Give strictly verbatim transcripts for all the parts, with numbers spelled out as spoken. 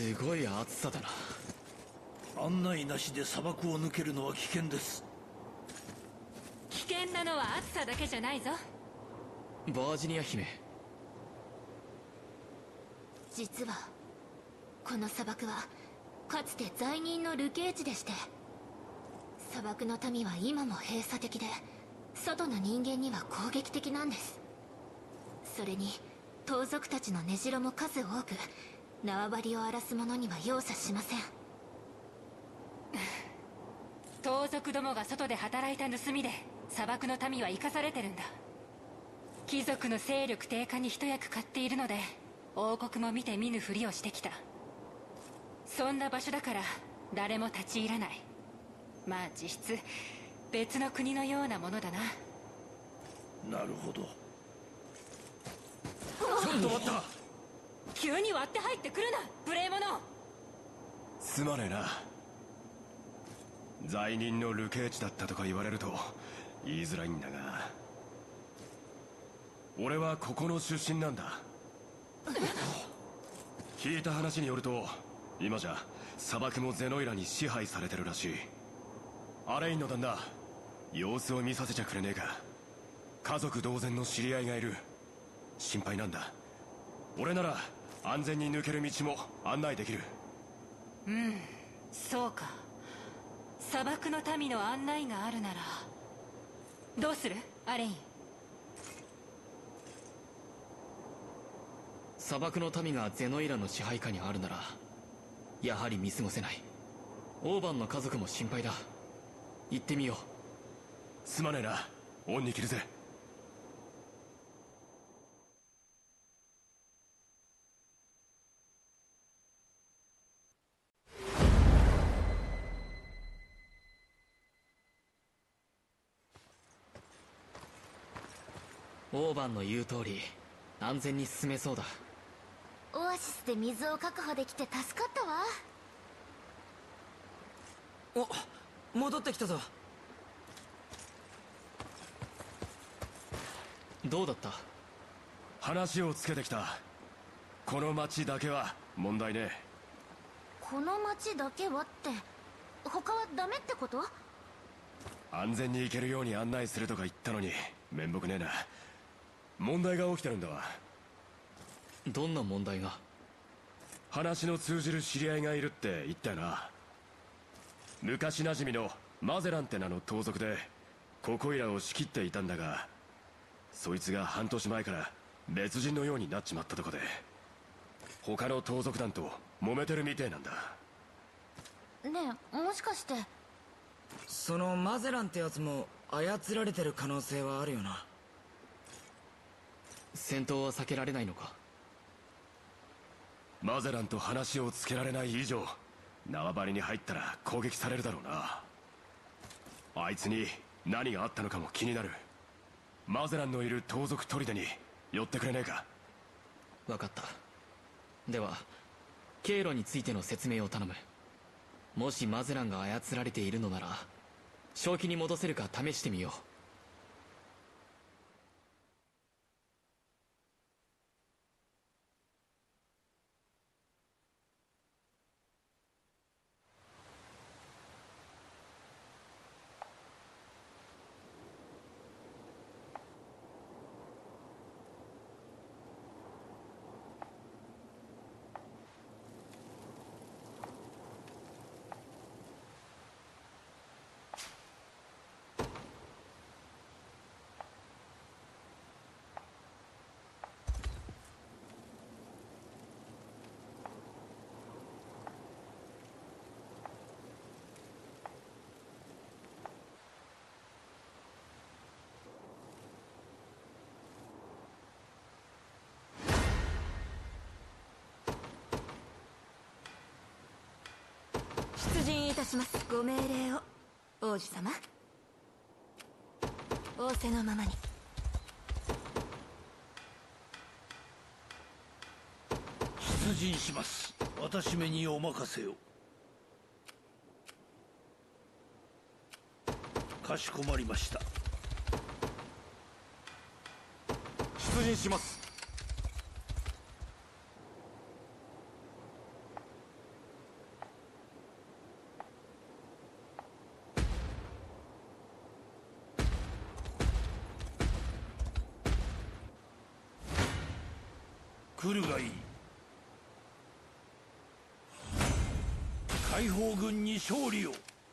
すごい暑さだな。 案内なしで砂漠を抜けるのは危険です。 危険なのは暑さだけじゃないぞ。 バージニア姫、 実はこの砂漠はかつて罪人の流刑地でして、砂漠の民は今も閉鎖的で外の人間には攻撃的なんです。それに盗賊たちの根城も数多く、縄張りを荒らす者には容赦しません。 盗賊どもが外で働いた盗みで砂漠の民は生かされてるんだ。貴族の勢力低下に一役買っているので王国も見て見ぬふりをしてきた。そんな場所だから誰も立ち入らない。まあ実質別の国のようなものだな。 なるほど。ちょっと待った。 急に割って入ってくるな無礼者。 すまねえな。罪人の流刑地だったとか言われると言いづらいんだが、俺はここの出身なんだ。聞いた話によると今じゃ砂漠もゼノイラに支配されてるらしい。アレインの旦那、様子を見させちゃくれねえか。家族同然の知り合いがいる。心配なんだ。俺なら安全に抜ける道も案内できる。 うん、そうか。砂漠の民の案内があるならどうするアレイン。 砂漠の民がゼノイラの支配下にあるならやはり見過ごせない。オーバンの家族も心配だ。行ってみよう。 すまねえな、恩に着るぜ。 オーバンの言う通り安全に進めそうだ。 オアシスで水を確保できて助かったわ。 お、戻ってきたぞ。 どうだった？ 話をつけてきた。この町だけは問題ねえ。 この町だけはって他はダメってこと？ 安全に行けるように案内するとか言ったのに面目ねえな。問題が起きてるんだわ。 どんな問題が？ 話の通じる知り合いがいるって言ったよな。昔なじみのマゼランって名の盗賊でここいらを仕切っていたんだが、そいつが半年前から別人のようになっちまったとこで他の盗賊団と揉めてるみてえなんだ。 ねえ、もしかしてそのマゼランってやつも操られてる可能性はあるよな。 戦闘は避けられないのか？ マゼランと話をつけられない以上縄張りに入ったら攻撃されるだろうな。あいつに何があったのかも気になる。マゼランのいる盗賊砦に寄ってくれねえか？ 分かった。では経路についての説明を頼む。もしマゼランが操られているのなら正気に戻せるか試してみよう。 出陣いたします。ご命令を王子様。仰せのままに。 出陣します。私めにお任せを。かしこまりました。 出陣します。 来るがいい。解放軍に勝利を。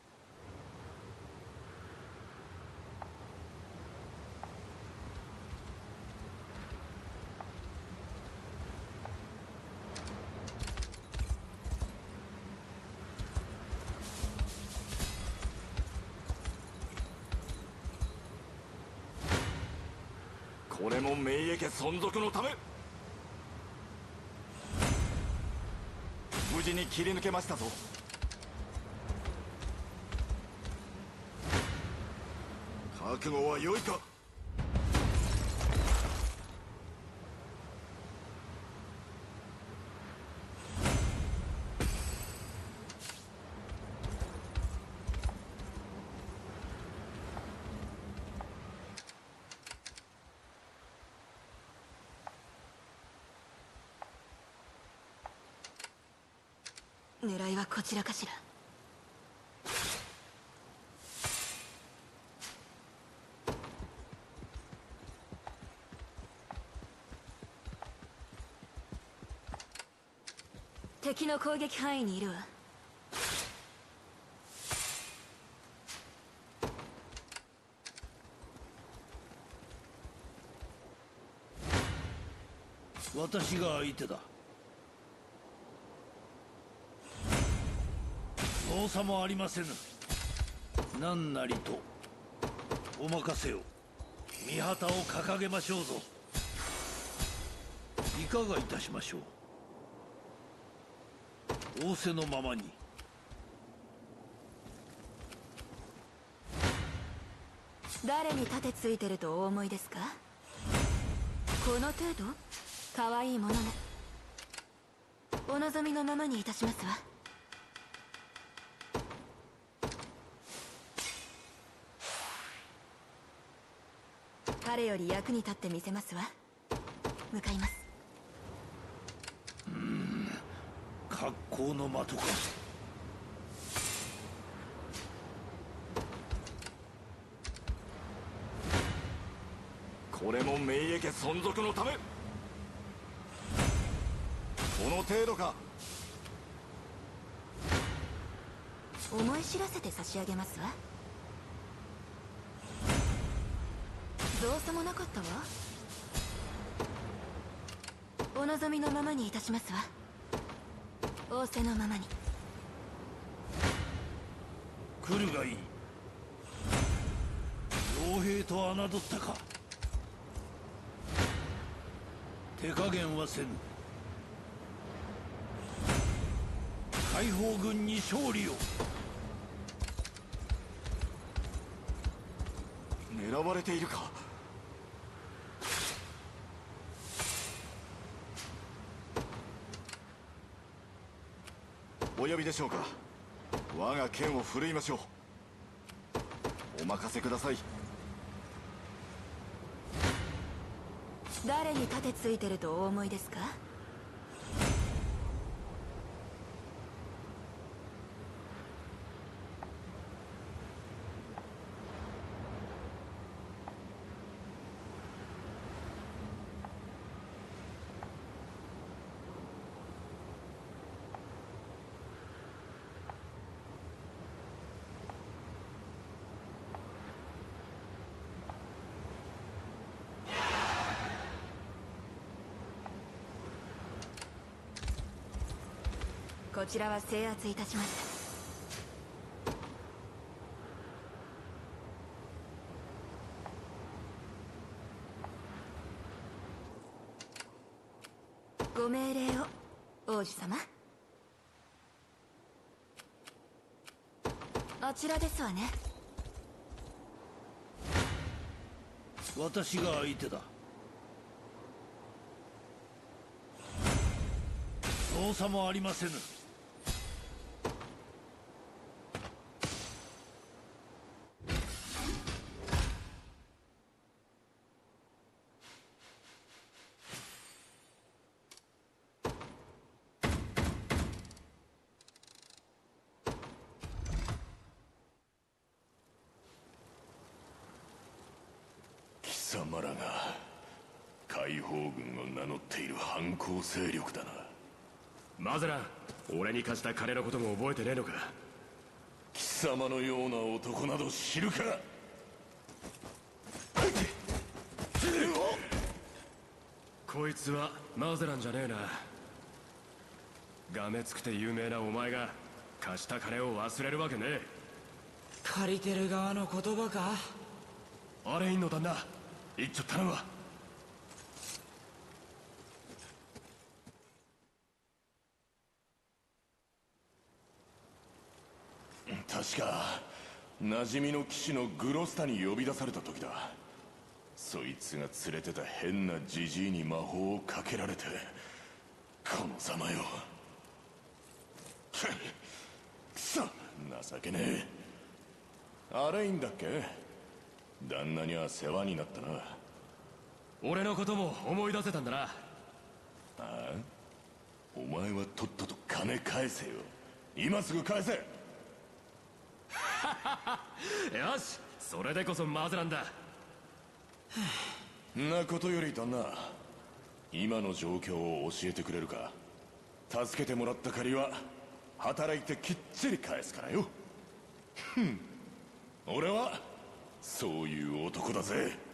これも明家家存続のため。無事に切り抜けましたぞ。覚悟は良いか。 狙いはこちらかしら。敵の攻撃範囲にいるわ。 私が相手だ。造作もありませぬ。何なりとお任せを。御旗を掲げましょうぞ。いかがいたしましょう。仰せのままに。 誰に盾ついてるとお思いですか？この程度？可愛いものね。お望みのままにいたしますわ。彼より役に立ってみせますわ。向かいます。 うーん、格好の的か。 これも明家家存続のため。この程度か。 思い知らせて差し上げますわ。造作もなかったわ。お望みのままにいたしますわ。仰せのままに。 来るがいい。傭兵と侮ったか。手加減はせぬ。解放軍に勝利を。 狙われているか。お呼びでしょうか。我が剣を振るいましょう。お任せください。 誰に盾ついてるとお思いですか？こちらは制圧いたしました。ご命令を、王子様。あちらですわね。 私が相手だ。造作もありませぬ。 貴様らが解放軍を名乗っている反抗勢力だな。 マゼラン、俺に貸した金のことも覚えてねえのか。 貴様のような男など知るか。 こいつはマゼランじゃねえな。がめつくて有名なお前が貸した金を忘れるわけねえ。 借りてる側の言葉か。 あれいんの旦那、一丁頼むわ。 確か馴染みの騎士のグロスタに呼び出された時だ。そいつが連れてた変なジジイに魔法をかけられて、このざまよ。くそ、情けねえ。あれいいんだっけ。旦那には世話になったな。 俺のことも思い出せたんだな。 ああ、お前はとっとと金返せよ。今すぐ返せ。 よし、それでこそマゼランだ。 なことより旦那、今の状況を教えてくれるか。助けてもらった借りは働いてきっちり返すからよ。ふん、俺はそういう男だぜ。